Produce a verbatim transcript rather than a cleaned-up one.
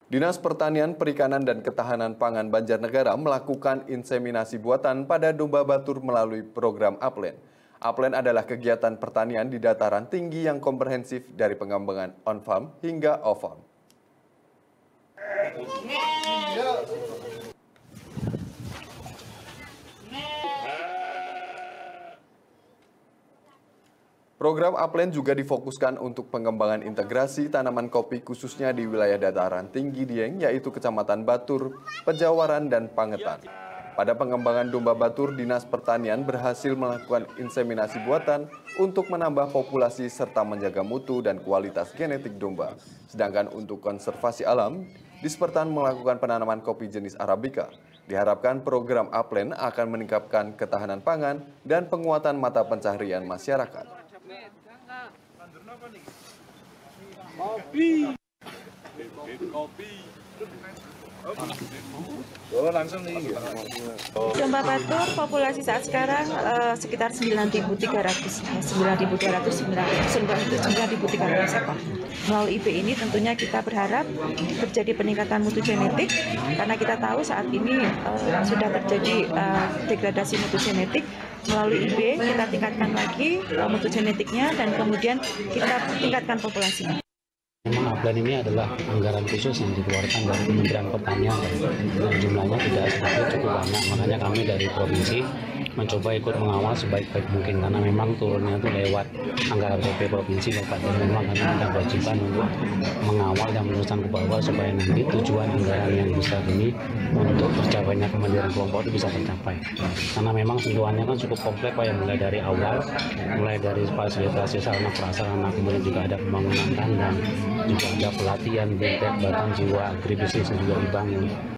Dinas Pertanian, Perikanan, dan Ketahanan Pangan Banjarnegara melakukan inseminasi buatan pada domba batur melalui program Aplen. Aplen adalah kegiatan pertanian di dataran tinggi yang komprehensif dari pengembangan on-farm hingga off-farm. Program Aplen juga difokuskan untuk pengembangan integrasi tanaman kopi khususnya di wilayah dataran tinggi Dieng, yaitu Kecamatan Batur, Pejawaran, dan Pangetan. Pada pengembangan domba batur, Dinas Pertanian berhasil melakukan inseminasi buatan untuk menambah populasi serta menjaga mutu dan kualitas genetik domba. Sedangkan untuk konservasi alam, Dispertan melakukan penanaman kopi jenis Arabica. Diharapkan program Aplen akan meningkatkan ketahanan pangan dan penguatan mata pencaharian masyarakat. Kopi. Kopi. Oh, langsung nih. Domba batur populasi saat sekarang uh, sekitar sembilan ribu tiga ratus, sembilan ribu dua ratus, sembilan ribu tiga ratus ekor. Melalui I B ini tentunya kita berharap terjadi peningkatan mutu genetik karena kita tahu saat ini uh, sudah terjadi uh, degradasi mutu genetik. Melalui I B kita tingkatkan lagi uh, mutu genetiknya dan kemudian kita tingkatkan populasinya. Memang Aplen ini adalah anggaran khusus yang dikeluarkan dari Kementerian Pertanian dan jumlahnya tidak sedikit, cukup banyak. Makanya kami dari provinsi mencoba ikut mengawal sebaik-baik mungkin karena memang turunnya itu lewat anggaran P P provinsi Bapak, dan memang kami ada kewajiban untuk mengawal dan meluruskan ke bawah supaya nanti tujuan anggaran yang besar ini untuk tercapainya kemandirian kelompok itu bisa tercapai. Karena memang sentuhannya kan cukup kompleks Pak, yang mulai dari awal, mulai dari fasilitasi sarana prasarana, kemudian juga ada pembangunan kandang, juga ada pelatihan, bintang, bahkan jiwa agribisnis dan juga dibangun.